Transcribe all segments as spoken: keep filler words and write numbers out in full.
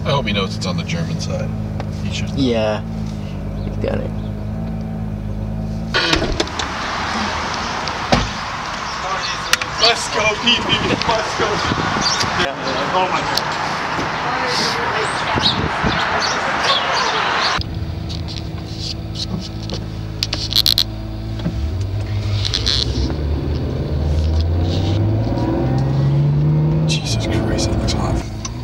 I hope he knows it's on the German side. He should. Yeah. He's got it. Let's go, Pete, baby. Let's go. Yeah. Oh my God. Jesus Christ, that looks hot.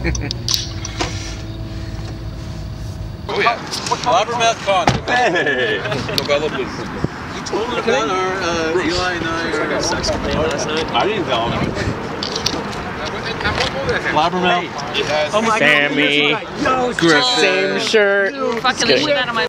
Oh yeah. Blabbermouth Con. Hey. You told him that or uh, Eli and I were having sex with me last night? I didn't tell him. Blabbermouth. Yes. Oh my Sammy. No, Griffin. Same shirt. Fucking leave that on my.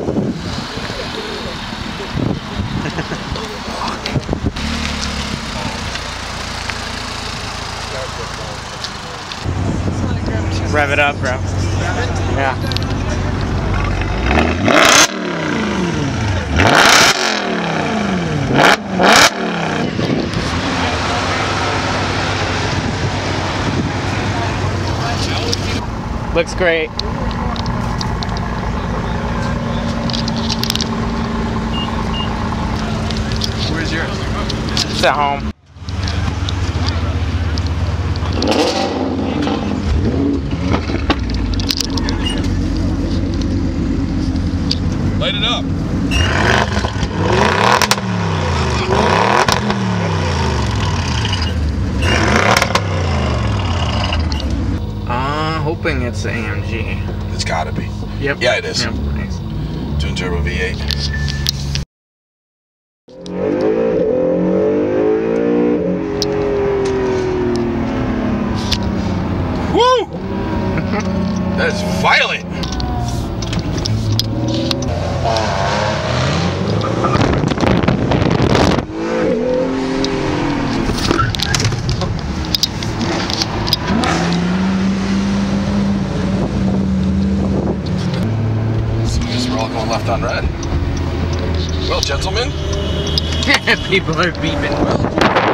Rev it up, bro. Yeah. Looks great. Where's yours? It's at home. Light it up. Uh, hoping it's the A M G. It's gotta be. Yep. Yeah, it is. Yep. Nice. Twin turbo V eight. Woo! That is violent. Left on red. Well, gentlemen. People are beeping. Well,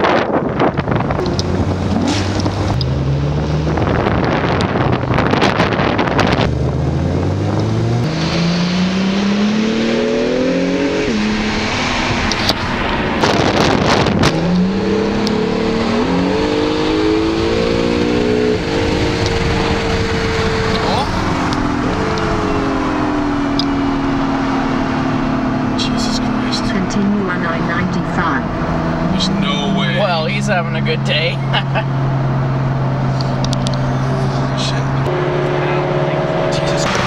He's having a good day. shit. Jesus Christ.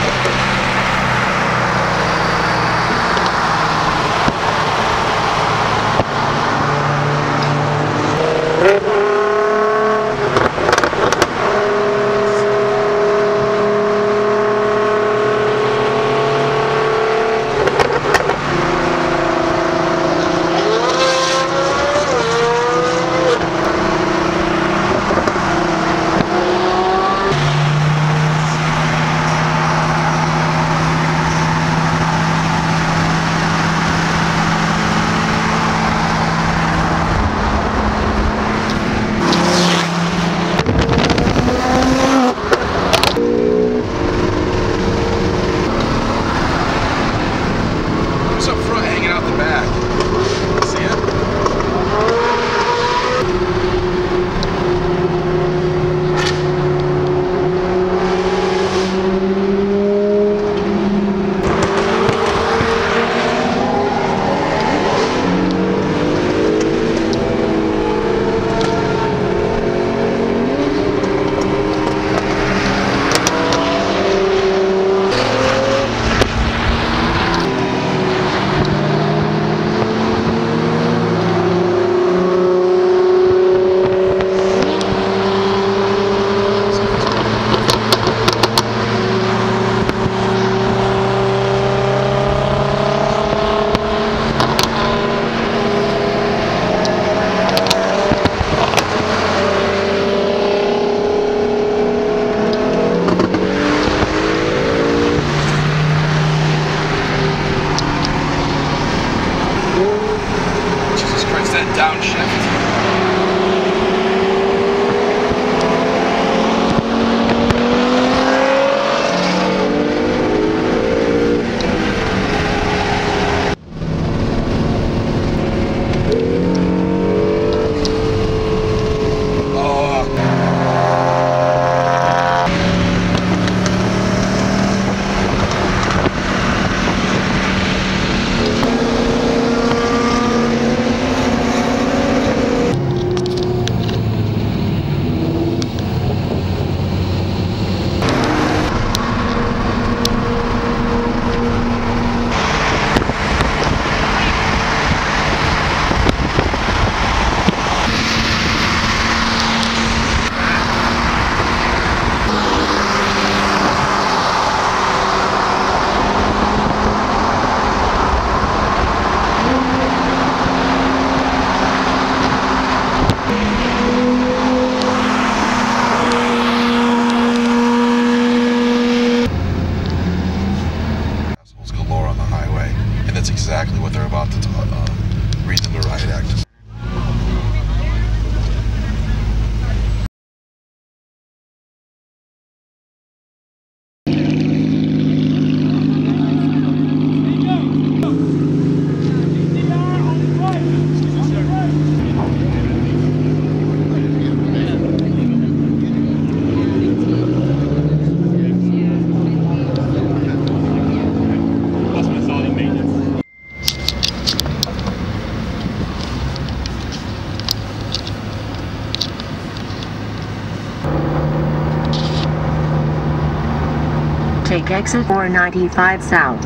take exit four ninety-five south.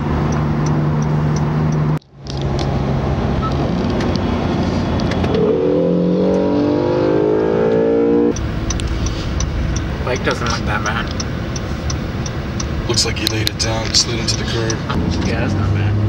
Bike doesn't look that bad. Looks like he laid it down, slid into the curb. Yeah, that's not bad.